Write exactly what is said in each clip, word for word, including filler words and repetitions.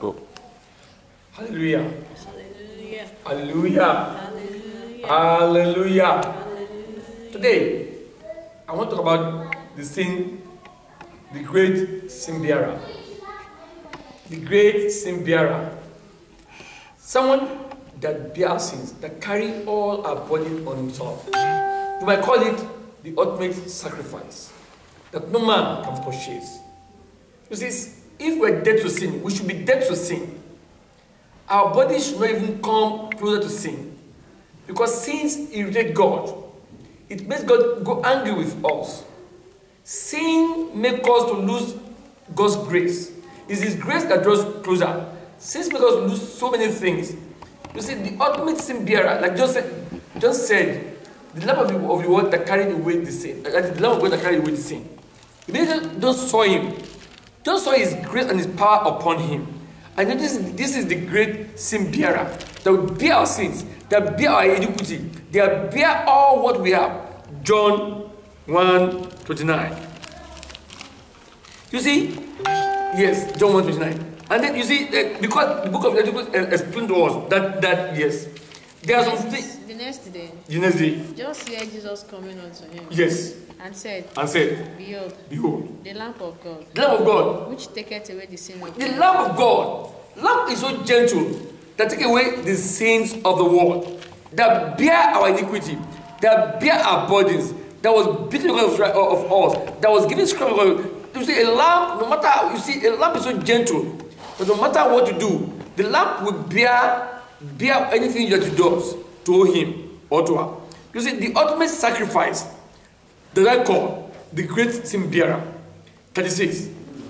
Go. Hallelujah. Hallelujah. Hallelujah. Hallelujah. Hallelujah. Today, I want to talk about the sin, the great sin bearer. The great sin bearer. Someone that bears sins, that carry all our burden on himself. You might call it the ultimate sacrifice that no man can purchase. You see, if we're dead to sin, we should be dead to sin. Our body should not even come closer to sin. Because sins irritate God. It makes God go angry with us. Sin makes us to lose God's grace. It's His grace that draws closer. Sins make us lose so many things. You see, the ultimate sin bearer, like John said, John said the Lamb of the, of the world that carried away the sin. Like the Lamb of God that carried away the sin. They just saw him. Just saw His grace and His power upon him. And this is, this is the great sin bearer that will bear our sins, that bear our iniquity, that bear all what we have. John one twenty-nine. You see? Yes, John one twenty-nine. And then you see, uh, because the book of Leviticus uh, explained to us that, that yes, there are some things. The next day, The next day, just hear Jesus coming unto him. yes, And said, and said, Behold, behold, the Lamb of God, the Lamb of God, which taketh away the sin of the the Lamb of God. Lamb is so gentle that take away the sins of the world, that bear our iniquity, that bear our burdens, that was beaten because of, of us, that was given scripture because you see, a lamb, no matter how, you see, a lamb is so gentle that no matter what you do, the lamb will bear, bear anything that you do to him or to her. You see, the ultimate sacrifice that I call the great sin bearer. thirty-six.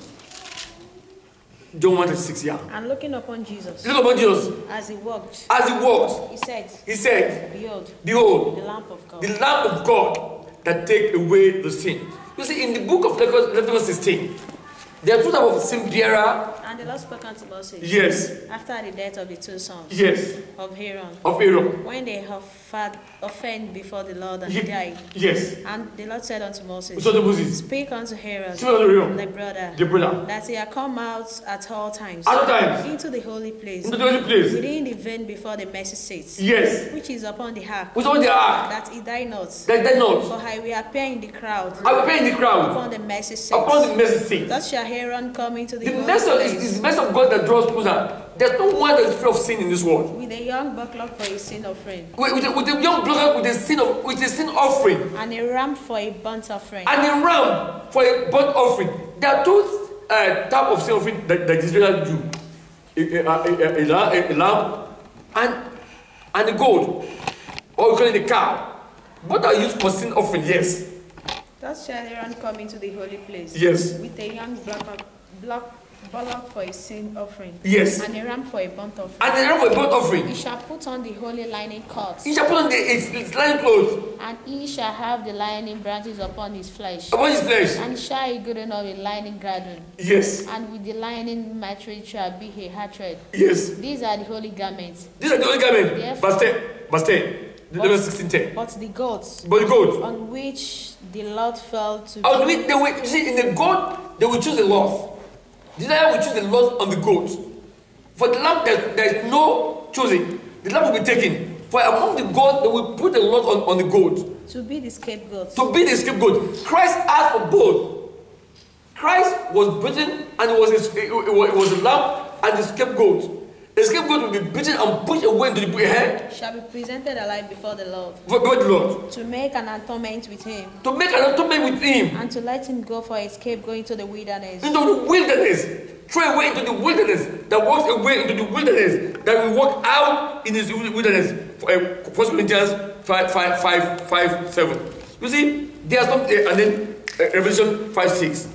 John one thirty-six, yeah. And looking upon Jesus, Look upon Jesus. as he walked, As he walked, he said, he said, Behold, behold, the Lamb of God, the Lamb of God that take away the sin. You see, in the book of Leviticus Leviticus sixteen, there are two types of sin bearer. And the Lord spoke unto Moses, Yes, after the death of the two sons yes, of Aaron, of Aaron. when they have had offend before the Lord and Ye- died. Yes. And the Lord said unto Moses, So the Moses, Speak unto Aaron, so the Aaron, thy brother, the brother, that he had come out at all times, at all times, into the holy place, into the holy place. within the vein before the mercy seat, Yes, which is upon the ark, which on the ark, that he die not. that they not. For I will appear in the crowd I will pay in the crowd upon the mercy seat. upon the mercy seat. Thus shall Aaron come into the, The holy mercy place is, is the mercy of God that draws closer. There's no one that is free of sin in this world. with a young bucklock for a sin offering, With, with, the, with the young brother with the sin of with the sin offering, and a ram for a burnt offering. and a ram for a burnt offering. There are two uh, type of sin offering that, that Israelites do: a, a, a, a, a, lamb- a, a lamb and and a goat, or we call it a cow. Both are used for sin offering. Yes, Thus shall Aaron come into the holy place, yes, with a young black, black bullock for a sin offering, yes, and a ram for a burnt offering. and a ram for a burnt offering. He shall put on the holy lining coat, He shall put on the its, its linen clothes and he shall have the lining branches upon his flesh, upon his flesh. and shall he good enough a lining garden, Yes, and with the lining matrix shall be a hatred. yes. These are the holy garments. These are the only garment. Yes. Verse ten. Verse ten. Deuteronomy sixteen ten. But the goats But the goat. on which the Lord fell to On which they will, you see, in the goat, they will choose the Lord. The lion will choose the Lord on the goat. For the lamb, there, there is no choosing. The lamb will be taken. For among the goat, they will put the Lord on, on the goat. to be the scapegoat. To be the scapegoat. Christ asked for both. Christ was beaten and it was, a, it, was, it was a lamb and the scapegoat. The scapegoat will be beaten and pushed away into the head Shall be presented alive before the Lord, before the Lord. to make an atonement with him, To make an atonement with him. and to let him go for a scapegoat into the wilderness. Into the wilderness. Throw away into the wilderness. That walks away into the wilderness. That will walk out in his wilderness. First Corinthians five, five, five, five, seven. You see, there are some, uh, and then uh, Revelation five, six.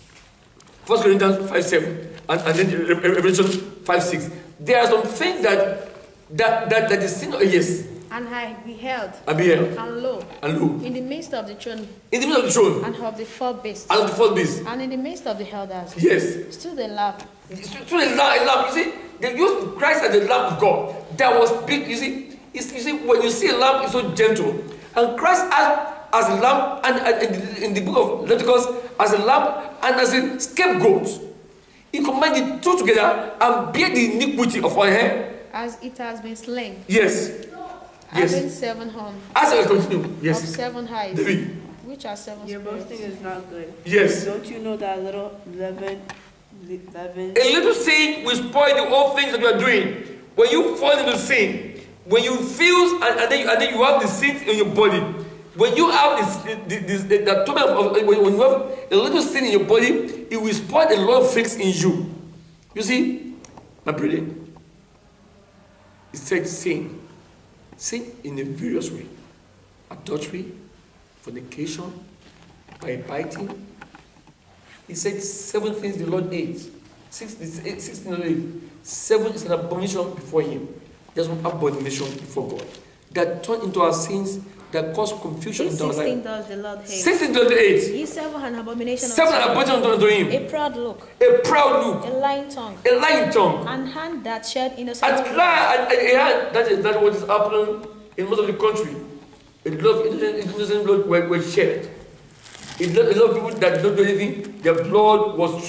First Corinthians five, seven. And, and then Re- Revelation five, six. There are some things that that that, that is sin. Yes. And I beheld, And beheld. and lo, And lo. in the midst of the throne, In the middle of the throne. and of the four beasts, And of the fourth beast. and in the midst of the elders, Yes. stood a lamb, Through the lamb, lamb, you see, they used Christ as the lamb of God. That was big, you see. You see, when you see a lamb, it's so gentle. And Christ as, as a lamb, and, and in, the, in the book of Leviticus, as a lamb and as a scapegoat. He combined the two together and bear the iniquity of our hair. As it has been slain. Yes. Yes. Having seven horns. As I continue. Yes. Of seven heights. David. Which are seven Your spirits. boasting is not good. Yes. Don't you know that little leaven, leaven? A little sin will spoil the whole things that you are doing. When you fall into sin, when you feel and, and, then, and then you have the sin in your body, when you have this, this, this the atonement of, when you have a little sin in your body, it will spoil a lot of things in you. You see, my brother, it said sin. Sin in a various way. Adultery, fornication, backbiting. He said seven things the Lord hates. Six, sixteen, eight. Seven is an abomination before him. There's one abomination before God. That turn into our sins, that cause confusion in our life. Sixteen does the Lord hate. Sixteen does the eight. Ye seven an abomination Seven an unto abomination unto him. him. A proud look. A proud look. A lying tongue. A lying tongue. And hand that shed innocent And blood. lie, and, and, and that is that what is happening in most of the country. A lot of innocent, innocent blood were, were shed. A lot, a lot of people that don't do anything, their blood was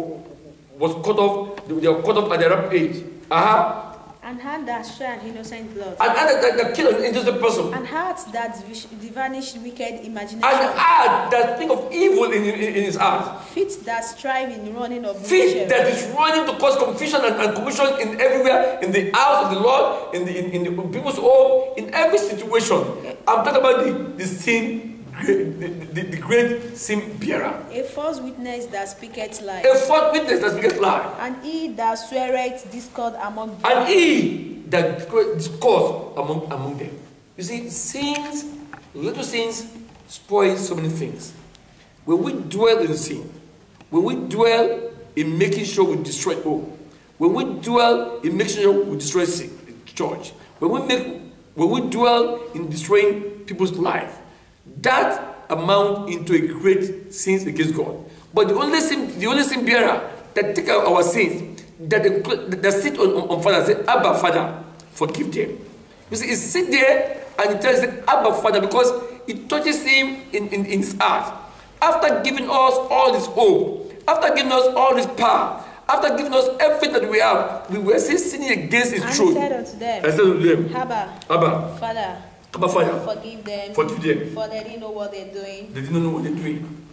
was cut off. They were cut off at their rapid age. Uh-huh. And hand that shed innocent blood. And and that, that kill an innocent person. And heart that vanished wicked imagination. And heart that think of evil in, in, in his heart. Feet that strive in running of Feet that is running to cause confusion and, and confusion in everywhere, in the house of the Lord, in the in, in the in people's home, in every situation. I'm talking about the, the sin, the, the, the great sin bearer. A false witness that speaketh lies. A false witness that speaketh lie. And he that sweareth discord among them. And he that discourse among among them. You see, sins, little sins spoil so many things. When we dwell in sin, when we dwell in making sure we destroy home, when we dwell in making sure we destroy sin, church, when we make when we dwell in destroying people's life, that amount into a great sin against God. But the only sin, the only sin bearer that take out our sins, that that sit on, on, on Father, say, Abba, Father, forgive them. You see, he sit there and he tells him, Abba, Father, because it touches him in, in, in his heart. After giving us all this hope, after giving us all this power, after giving us everything that we have, we were still sinning against his and truth. said unto them, I said unto them, Abba, Abba, Father, Abba, Father, forgive them, forgive them. for they didn't know what they're doing. They didn't know what they're doing.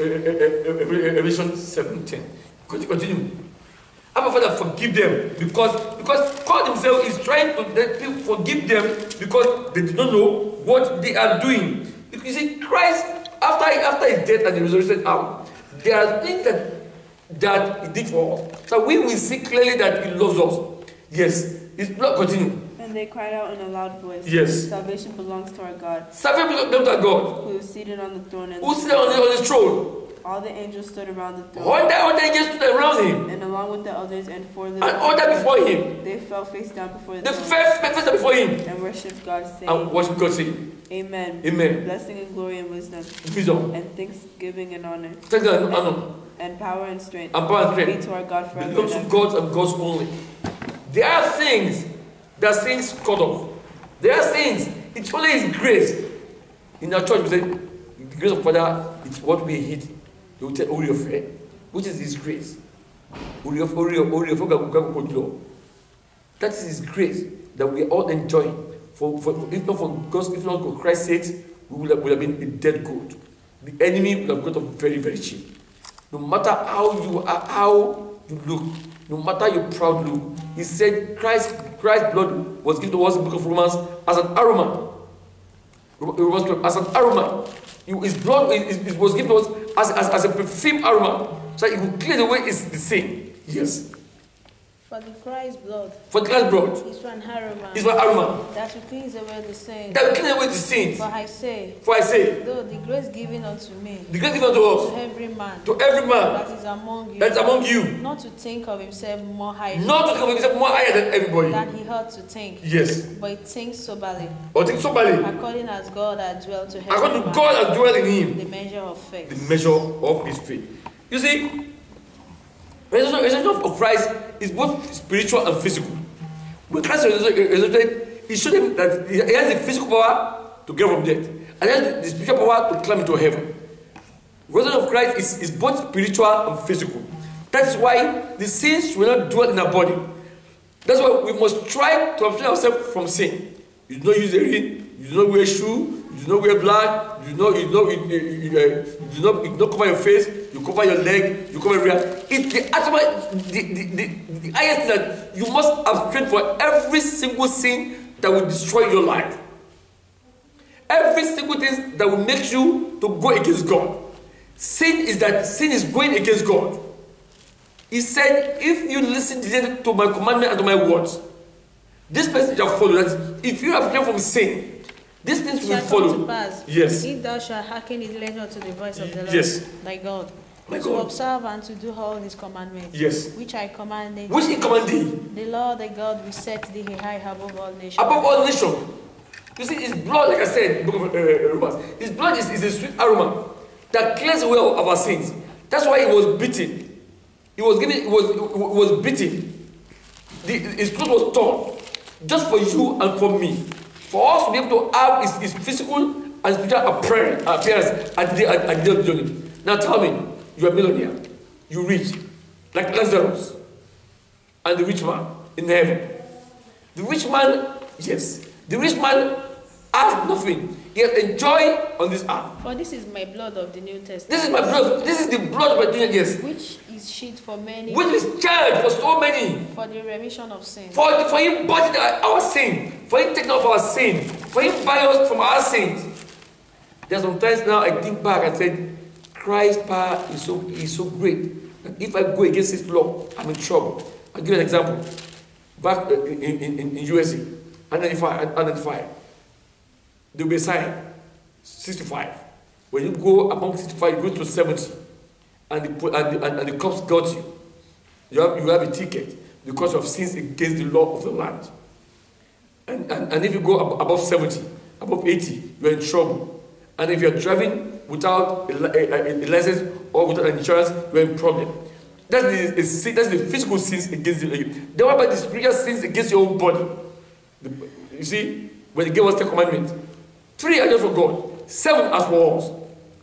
Revelation seven ten. Continue. Abba, Father, forgive them, because because God himself is trying to let people forgive them because they did not know what they are doing. You see, Christ, after after his death and the resurrection out, there are things that that he did for us. So we will see clearly that he loves us. Yes. His blood continue. And they cried out in a loud voice. Yes. Salvation belongs to our God, Salvation belongs to God, who is seated on the throne. And who sits on, on his throne. all the angels stood around the throne. All the other angels stood around him, And along with the elders and four living and all that before him. they fell face down before the The throne first face before him, and worshipped God, saying, and worship God, saying, Amen. Amen. Blessing and glory and wisdom, Wisdom, and thanksgiving and honor, thanks and honor, and power and strength and power and be strength to our God forever. belongs and to ever. God and God's only. There are things that things cut off. There are things. It's only His grace. In our church, we say the grace of Father is what we hit. You will tell Ori of Faith, which is His grace. Ori of Ori of Ori of That is His grace that we are all enjoying. For, for if not for God's, if not for Christ's sake, we would have, would have been a dead goat. The enemy would have got up very, very cheap. No matter how you are, how you look, no matter your proud look, He said Christ, Christ's blood was given to us in the book of Romans as an aroma. As an aroma. His blood it was given to us as, as, as a perfume aroma. So it will clear the way it's the same. Yes. For the Christ's blood For the Christ's blood. is an aroma It's my aroma. that will cleanse away the sin. That will clear away the sins. For I say, For I say, though the grace given unto me, the grace given to to us, every man to every man that is among you, that is among you, not to think of himself more highly not to come himself more higher than everybody. than he ought to think, Yes. but he thinks soberly, Or think somebody, according as God hath dwelt to every according to man God has dwelt in him, the measure of faith. the measure of his faith. You see, resurrection of Christ is both spiritual and physical. When Christ resurrected, he showed him that he has the physical power to get from death, and he has the spiritual power to climb into heaven. Resurrection of Christ is, is both spiritual and physical. That's why the sins will not dwell in our body. That's why we must try to abstain ourselves from sin. You do not use a ring, you do not wear shoe, you do not wear blood, you do not, you do not, you, you, you, uh, you do not, you do not cover your face, you cover your leg, you cover your rear. It's the ultimate, the, the, the, the highest thing that you must abstain for every single sin that will destroy your life. Every single thing that will make you to go against God. Sin is that sin is going against God. He said, if you listen to my commandment and to my words, this person shall follow. That if you abstain from sin, these things will follow. Yes. If thou shalt hearken diligently unto the voice of the Lord, yes, thy God, my to God, observe and to do all his commandments, yes, which I command thee, which he command thee, the Lord thy God will set thee high above all nations. Above all nations. You see, his blood, like I said in the book of uh, Romans, his blood is, is a sweet aroma that cleanses away of our sins. That's why he was beaten. He was given, he was, he was beaten. The, his clothes was torn, just for you and for me, for us to be able to have his, his physical and spiritual appearance at the, at, at the end of the journey. Now tell me, you are a millionaire, you rich, like Lazarus, and the rich man in heaven. The rich man, yes, the rich man has nothing. He has enjoyed on this earth. For this is my blood of the New Testament. This is my blood. This is the blood of my New yes. Which is shed for many. Which is charged for so many. For the remission of sin. For, for him buying our sin. For him taking off our sin. For him buying us from our sins. There's sometimes now I think back and said, Christ's power is so is so great that if I go against his law, I'm in trouble. I'll give you an example. Back in, in, in, in U S A, identify. There will be a sign, sixty-five. When you go above sixty-five, you go to seventy, and the, and the, and, and the cops got you. You have, you have a ticket because of sins against the law of the land. And, and, and if you go ab above seventy, above eighty, you're in trouble. And if you're driving without a, a, a, a license or without insurance, you're in problem. That's the, a, that's the physical sins against you. Then what about the spiritual sins against your own body? The, you see, when he gave us the commandment, three are just for God, seven are for us.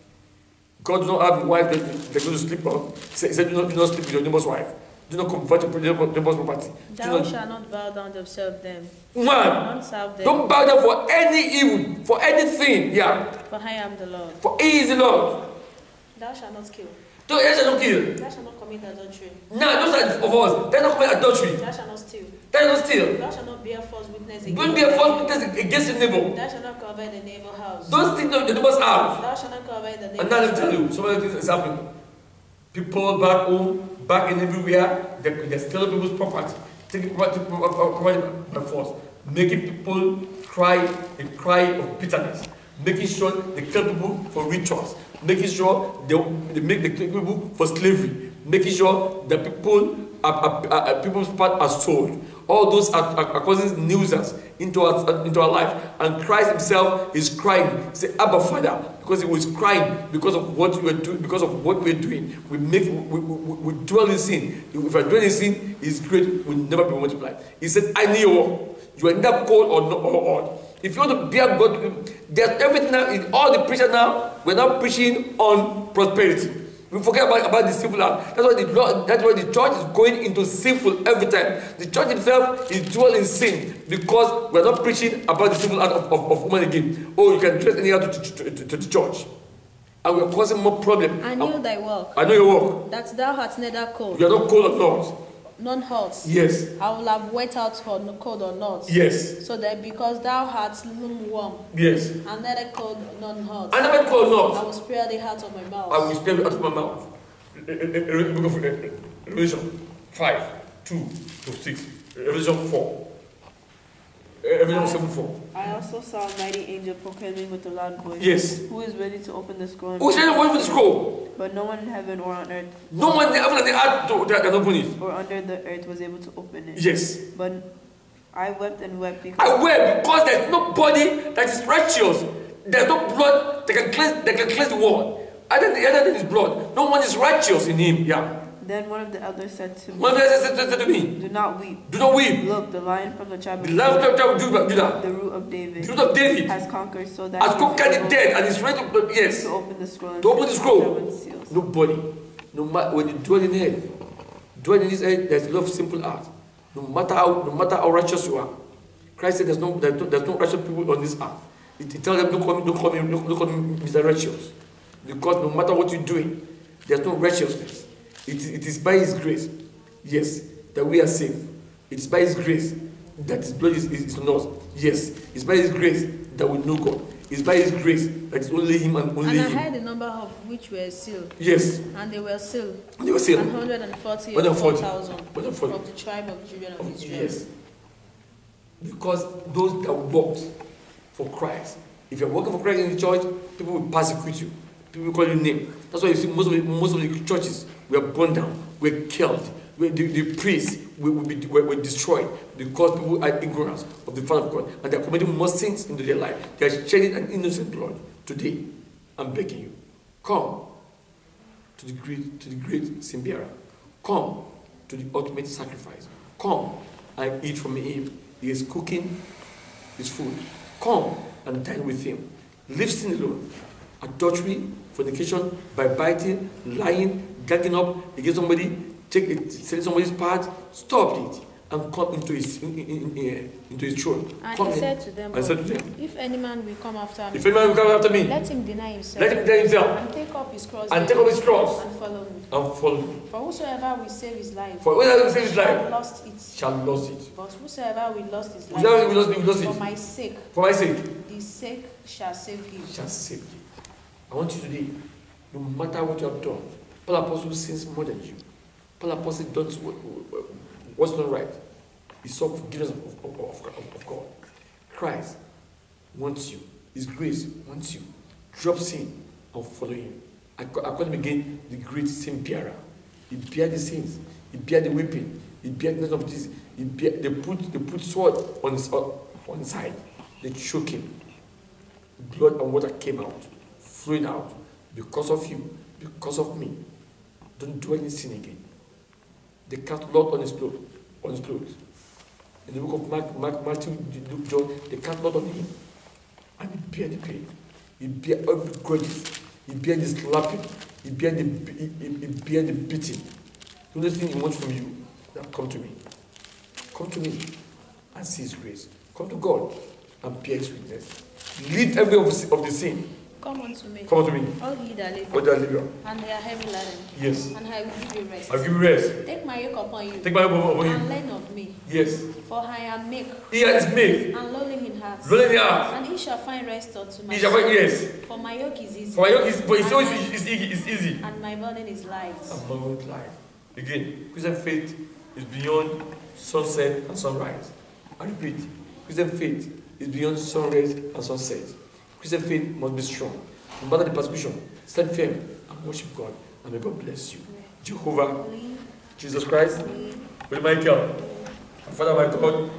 God does not have a wife that they're going to sleep on. He said, do not, do not sleep with your neighbor's wife. Do not convert your neighbor's property. Thou not, shalt not bow down to serve them. Man, Don't serve them. Don't bow down for any evil, for anything. Yeah. For I am the Lord. For he is the Lord. Thou shalt not kill. Thou shalt not kill. Thou shalt not commit adultery. No, those are of us. They're not commit adultery. Thou shalt not steal. Thou shalt not steal. Thou shalt not bear false witness against. Don't be a false witness against your neighbor. Thou shalt not covet the neighbor house. Don't think the neighbor's house. Thou shalt not covet the neighbor. And now let me tell you, some of the things that's happening. People back home, back in everywhere, they're, they're stealing people's property, taking property, property by force, making people cry a cry of bitterness, making sure they kill people for rituals, making sure they, they make the people for slavery, making sure that people are, are, are, people's part are sold. All those are, are, are causing nuisance into our, into our life. And Christ himself is crying. Say, Abba, Father, because he was crying because of what we are doing, because of what we're doing. We make we, we, we dwell in sin. If we are dwelling in sin, it's great, we'll never be multiplied. He said, I need your work. You are neither cold or, not, or hot. If you want to bear God, there's everything now, all the preachers now, we're now preaching on prosperity. We forget about, about the sinful life. That's why the that's why the church is going into sinful every time. The church itself is dwelling in sin because we're not preaching about the sinful act of, of, of woman again. Oh, you can dress anyhow to, to, to, to the church. And we're causing more problem. I know thy work. I know your work. That thou art neither cold. You are not cold or not. None hot. Yes. I will have wet out or cold or not. Yes. So that because thou art lukewarm. Yes. And neither cold nor hot. And neither cold nor I hot. will spare thee out of my mouth. I will spare you out of my mouth. Book of Revelation five, two to six. Revelation four. Revelation seven four. I also saw a mighty angel proclaiming with a loud voice. Yes. Who is ready to open the scroll? Who is ready to open the scroll? But no one in heaven or on earth. No one in heaven and the earth that can open it. Or under the earth was able to open it. Yes. But I wept and wept because I wept because there's nobody that is righteous. There's no blood that can cleanse that can cleanse the world. Other than, other than his blood, no one is righteous in him. Yeah. Then one of the elders said to me, One of the elders said, said to me, do not weep. do not weep. Look, the lion from the tribe The lion of the tribe of Judah, the root of David, the root of David, has conquered so that has he conquered is the able dead and is ready to, yes, to open the scroll. to open the scroll. Seven seals. Nobody, no matter when you dwell in hell, Dwell in this earth, there's a lot of simple art. No matter how, no matter how righteous you are. Christ said there's no, there's no, there's no righteous people on this earth. It, it tells them, don't call me, don't call me, don't, don't call me Mister Righteous. Because no matter what you're doing, there's no righteousness. It, it is by His grace, yes, that we are saved. It is by His grace that His blood is, is, is on us. Yes, it's by His grace that we know God. It's by His grace that it's only Him and only And I Him. heard the number of which were sealed. Yes. And they were sealed. And they were sealed. one hundred forty one hundred forty thousand one hundred forty of the tribe of Judah of Israel. Yes. Because those that worked for Christ, if you're working for Christ in the church, people will persecute you. People will call you name. That's why you see most of the, most of the churches were burned down, were killed. The, the priests will, will be, were, were destroyed because people are ignorant of the Father of God and they are committing more sins into their life. They are shedding an innocent blood. Today, I'm begging you, come to the great, to the great sin bearer. Come to the ultimate sacrifice. Come and eat from Him. He is cooking His food. Come and dine with Him. Leave sin alone. Adultery, fornication, backbiting, lying, gagging up against somebody, take it, selling somebody's part, stop it, and come into His in, in, in, into His throne. And come He in, said to them, and said to them, if any man will come after me, if any man will come after me, let him deny himself, let him deny himself, and take up his cross, and take up his cross, and follow me. and follow me. For whosoever will save his life, For whoever will save his shall life, lost it. shall lose it. But whosoever will lost his life, Whoever will lose it, will lose for it. my sake, For my sake, the sake shall save him. shall save you. I want you today, no matter what you have done, Paul Apostle sins more than you. Paul Apostle does what, what's not right. He sought forgiveness of, of, of, of, of God. Christ wants you. His grace wants you. Drop sin and follow Him. I, I call Him again the great sin bearer. He bear the sins. He bear the whipping. He bear the of this. He bear, they put they put sword on his on his side. They choke him. Blood and water came out, flowing out because of you, because of me. Don't dwell in sin again. They cast blood on his clothes, on his clothes. In the book of Mark, Mark, Matthew, Luke, John, they cast blood on him, and he bear the pain. He bear every grudges. He bear the slapping. He bear the he, he, he bear the beating. The only thing He wants from you, that come to me. Come to me and see His grace. Come to God and bear His witness. Lead every of the, of the sin. Come unto me, Come unto me. all ye that labor, What do I live? and they are heavy laden, Yes. and I will give you rest. I'll give you rest. Take my yoke upon you, Take my yoke upon and you. learn of me, Yes. for I am meek He is made. and lowly in heart, Rolling the earth. and ye shall find rest unto my He shall soul. find yes. For my yoke is easy, For my yoke is, but it's and, always my, it's easy. It's easy. and my burden is light. A moment life. Again, Christian faith is beyond sunset and sunrise. I repeat, Christian faith is beyond sunrise and sunset. Christian faith must be strong. No matter the persecution, stand firm and worship God. And may God bless you. Jehovah, Jesus Christ, with Michael, and Father my God,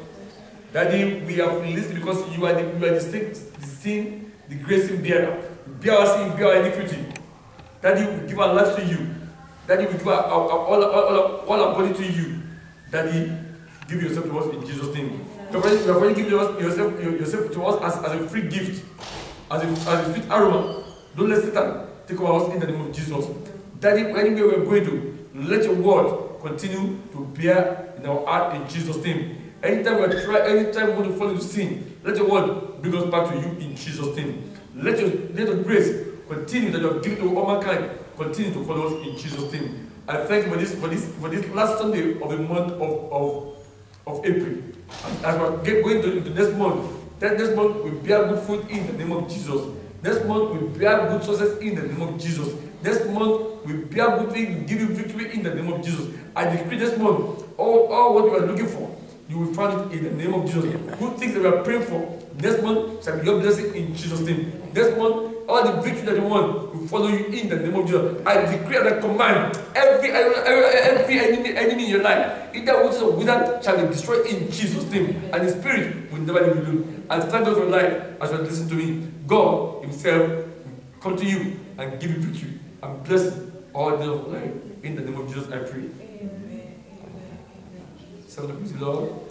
Daddy, we have listened because you are the, you are the sin, the sin, the grace sin bearer. Bear our sin, bear our iniquity. Daddy, we give our lives to you. Daddy, we give our, our, our, all, all, all, all our body to you. Daddy, give yourself to us in Jesus' name. You have already, you have already given yourself, yourself to us as, as a free gift, as a, as a sweet aroma. Don't let Satan take over us in the name of Jesus. Daddy, anywhere we're going to, let your word continue to bear in our heart in Jesus' name. Anytime we try, anytime we want to fall into sin, let your word bring us back to you in Jesus' name. Let your, let your grace continue that you have given to all mankind, continue to follow us in Jesus' name. I thank you for this, for this, for this last Sunday of the month of, of, of April. And as we're get, going to, into next month, that next month we bear good fruit in the name of Jesus. Next month we bear good success in the name of Jesus. Next month we bear good things, we give you victory in the name of Jesus. I decree this month, all, all what you are looking for, you will find it in the name of Jesus. Good things that we are praying for, next month shall be your blessing in Jesus' name. Next month, all the victory that you want will follow you in the name of Jesus. I decree and I command every, every, every enemy, enemy in your life, either which is or without, shall be destroyed in Jesus' name. And the spirit will never leave you alone. I thank God for your life as you listen to me. God Himself will come to you and give you victory and bless all days of life. In the name of Jesus, I pray. Amen. Celebrate the Lord.